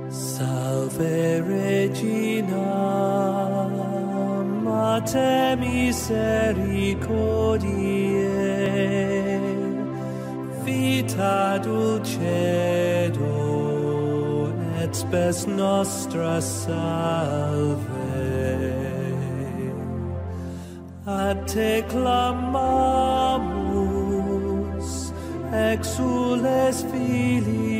Salve Regina, Mater misericordiae, vita dulcedo et spes nostra salve. Ad te clamamus, exules Filii